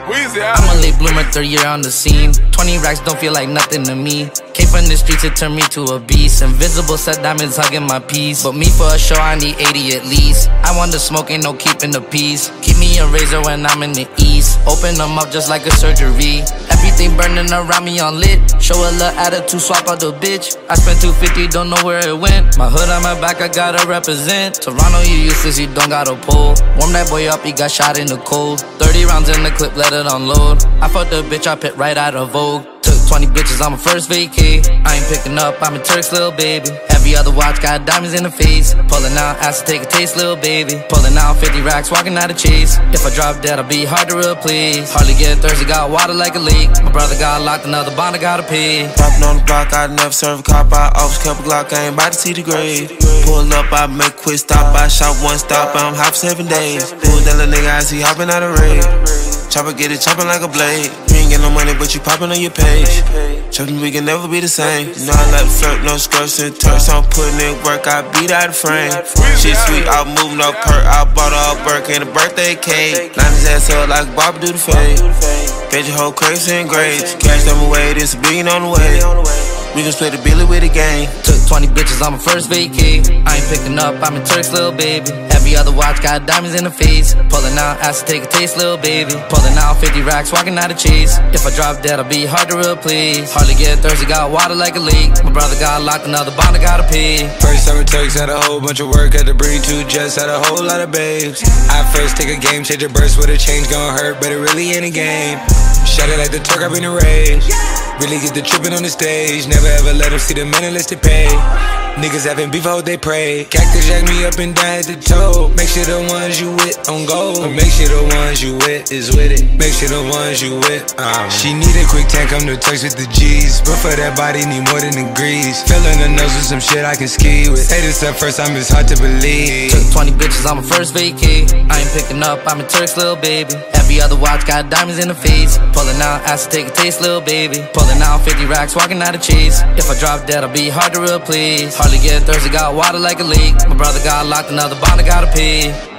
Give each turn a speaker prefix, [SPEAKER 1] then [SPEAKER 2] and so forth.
[SPEAKER 1] I'm a late bloomer, third year on the scene. 20 racks don't feel like nothing to me. Came from the streets, it turned me to a beast. Invisible set diamonds hugging my piece. But me for a show, I need 80 at least. I want the smoke, ain't no keeping the peace. Keep me a razor when I'm in the east. Open them up just like a surgery. Everything burning around me on lit. Show a little attitude, swap out the bitch. I spent 250, don't know where it went. My hood on my back, I gotta represent. Toronto, you useless, you don't got a pole. Warm that boy up, he got shot in the cold. 30 rounds in the clip, let it unload. I fucked the bitch, I pit right out of Vogue. Took 20 bitches on my first vacay. I ain't picking up, I'm a Turk's little baby. Every other watch got diamonds in the face. Pulling out, asked to take a taste, little baby. Pulling out 50 racks, walking out of chase. If I drop dead, I'll be hard to replace. Hardly get thirsty, got water like a lake. My brother got locked, another bond I gotta pay.
[SPEAKER 2] Poppin' on the block, I never serve a cop. I always kept a Glock, I ain't about to see the grade. Pull up, I make a quick stop. I shot one stop, I'm hot for 7 days. Pull that little nigga, I see hopping out of raid. Chopper get it chopping like a blade. You ain't get no money, but you popping on your page. Chopping, we can never be the same. You know I like to flirt, no skirts and turks. I'm putting in work, I beat out the frame. Shit sweet, I moving no perk. I bought all Burke and a birthday cake. Line his ass up like Bob do the fade. Fed your whole crates and grades. Cash them away, this a billion on the way. We gon' split the billy with the gang.
[SPEAKER 1] Took 20 bitches on my first vacay. I ain't picking up, I'm a Turk's little baby. Every other watch got diamonds in the face. Pulling out, asked to take a taste, little baby. Pulling out 50 racks, walking out of chase. If I drop dead, I'll be hard to replace. Hardly get thirsty, got water like a lake. My brother got locked, another bond I gotta pay.
[SPEAKER 3] First summer Turks had a whole bunch of work. Had to bring 2 jets, had a whole lot of babes. I first take a game changer burst with a change gon' hurt, but it really ain't a game. Shut it like the Turk, I've been a rage. Really get the trippin' on the stage. Never ever let them see the men unless they pay. Niggas having beef, I hope they pray. Cactus jack me up and down at the toe. Make sure the ones you with on go. Make sure the ones you with is with it. Make sure the ones you with. She need a quick tank, I'm the Turks with the G's. But for that body, need more than degrees. Filling the nose with some shit I can ski with. Say this up first, I'm it's hard to believe.
[SPEAKER 1] Took 20 bitches on my first vacay. I ain't picking up, I'm a Turk's little baby. Every other watch got diamonds in the face. Pulling out, asked to take a taste, little baby. Pulling out 50 racks, walking out of chase. If I drop dead, I'll be hard to replace. Hardly get thirsty, got water like a lake. My brother got locked, another bond I gotta pay.